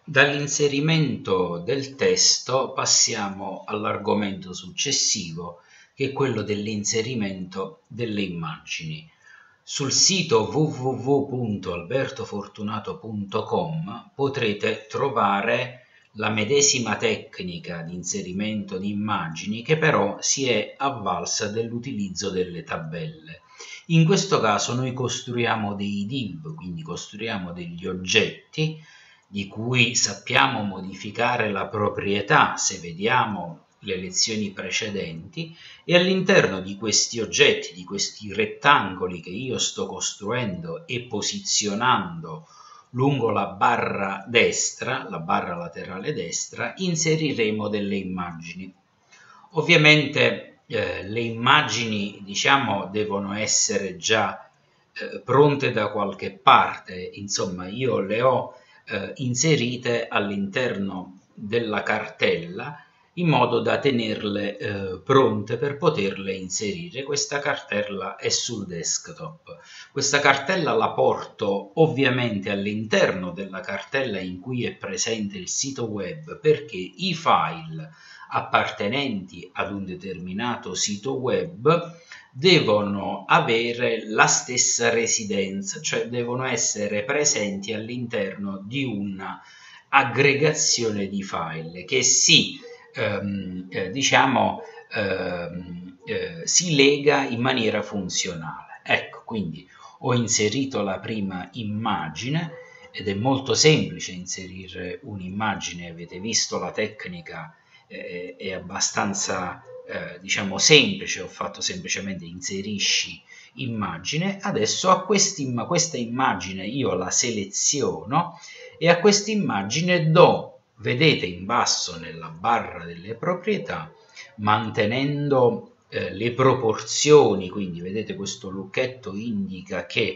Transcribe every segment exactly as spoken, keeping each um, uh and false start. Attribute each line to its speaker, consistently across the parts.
Speaker 1: Dall'inserimento del testo passiamo all'argomento successivo, che è quello dell'inserimento delle immagini. Sul sito w w w punto albertofortunato punto com potrete trovare la medesima tecnica di inserimento di immagini, che però si è avvalsa dell'utilizzo delle tabelle. In questo caso noi costruiamo dei div, quindi costruiamo degli oggetti di cui sappiamo modificare la proprietà se vediamo le lezioni precedenti, e all'interno di questi oggetti, di questi rettangoli che io sto costruendo e posizionando lungo la barra destra, la barra laterale destra, inseriremo delle immagini. Ovviamente eh, le immagini, diciamo, devono essere già eh, pronte da qualche parte, insomma io le ho eh, inserite all'interno della cartella in modo da tenerle eh, pronte per poterle inserire. Questa cartella è sul desktop. Questa cartella la porto ovviamente all'interno della cartella in cui è presente il sito web, perché i file appartenenti ad un determinato sito web devono avere la stessa residenza, cioè devono essere presenti all'interno di una aggregazione di file che si ehm, eh, diciamo ehm, eh, si lega in maniera funzionale. Ecco, quindi ho inserito la prima immagine, ed è molto semplice inserire un'immagine, avete visto la tecnica, eh, è abbastanza eh, diciamo semplice, ho fatto semplicemente inserisci immagine. Adesso a quest'im- questa immagine io la seleziono e a questa immagine do, vedete in basso nella barra delle proprietà, mantenendo eh, le proporzioni, quindi vedete questo lucchetto indica che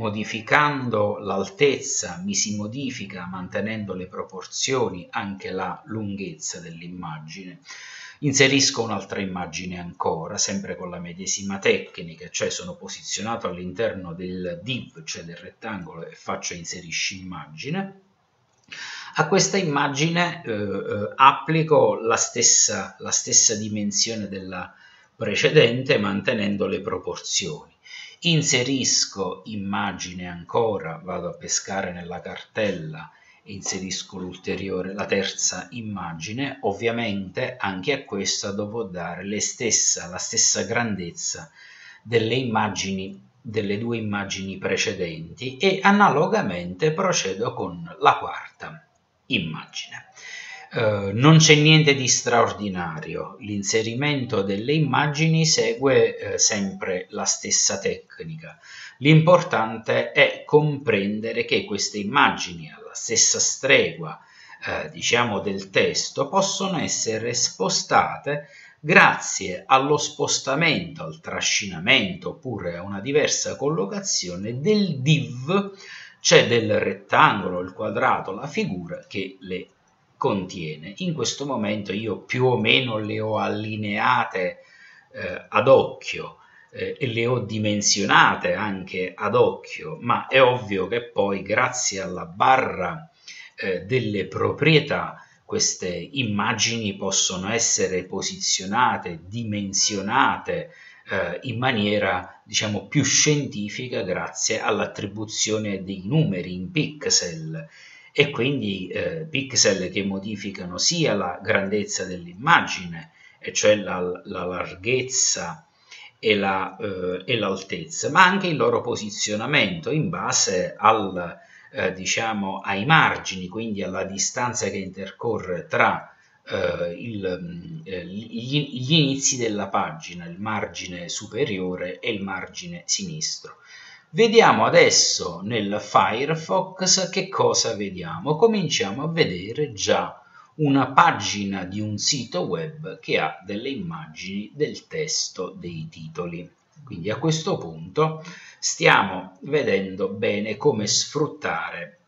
Speaker 1: modificando l'altezza mi si modifica, mantenendo le proporzioni, anche la lunghezza dell'immagine. Inserisco un'altra immagine ancora, sempre con la medesima tecnica, cioè sono posizionato all'interno del div, cioè del rettangolo, e faccio inserisci immagine. A questa immagine eh, eh, applico la stessa, la stessa dimensione della precedente, mantenendo le proporzioni. Inserisco immagine ancora, vado a pescare nella cartella, inserisco l'ulteriore, la terza immagine. Ovviamente anche a questa devo dare le stessa, la stessa grandezza delle immagini, delle due immagini precedenti, e analogamente procedo con la quarta immagine. Uh, non c'è niente di straordinario, l'inserimento delle immagini segue eh, sempre la stessa tecnica. L'importante è comprendere che queste immagini, alla stessa stregua eh, diciamo del testo, possono essere spostate grazie allo spostamento, al trascinamento oppure a una diversa collocazione del div, cioè del rettangolo, il quadrato, la figura che le contiene. In questo momento io più o meno le ho allineate eh, ad occhio eh, e le ho dimensionate anche ad occhio, ma è ovvio che poi grazie alla barra eh, delle proprietà queste immagini possono essere posizionate, dimensionate eh, in maniera, diciamo, più scientifica grazie all'attribuzione dei numeri in pixel, e quindi eh, pixel che modificano sia la grandezza dell'immagine, e cioè la, la larghezza e, la, eh, e l'altezza, ma anche il loro posizionamento in base al, eh, diciamo, ai margini, quindi alla distanza che intercorre tra eh, il, eh, gli, gli inizi della pagina, il margine superiore e il margine sinistro. Vediamo adesso nel Firefox che cosa vediamo. Cominciamo a vedere già una pagina di un sito web che ha delle immagini del testo dei titoli. Quindi a questo punto stiamo vedendo bene come sfruttare,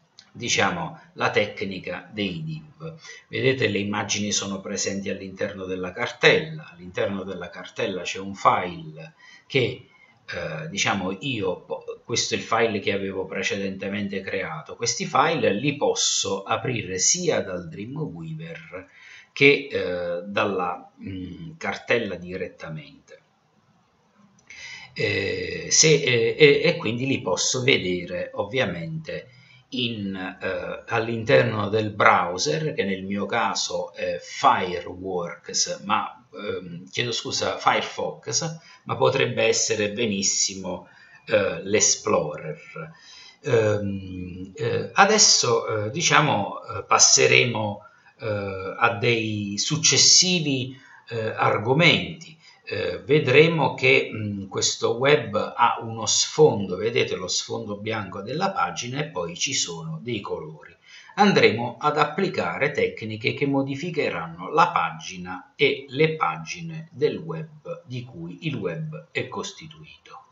Speaker 1: diciamo, la tecnica dei div. Vedete, le immagini sono presenti all'interno della cartella. All'interno della cartella c'è un file che eh, diciamo io, questo è il file che avevo precedentemente creato, questi file li posso aprire sia dal Dreamweaver che eh, dalla mh, cartella direttamente. Eh, se, eh, e, e quindi li posso vedere ovviamente eh, all'interno del browser, che nel mio caso è Fireworks, ma ehm, chiedo scusa, Firefox, ma potrebbe essere benissimo eh, l'Explorer. Ehm, eh, adesso eh, diciamo eh, passeremo eh, a dei successivi eh, argomenti. Eh, vedremo che mh, questo web ha uno sfondo, vedete lo sfondo bianco della pagina, e poi ci sono dei colori. Andremo ad applicare tecniche che modificheranno la pagina e le pagine del web di cui il web è costituito.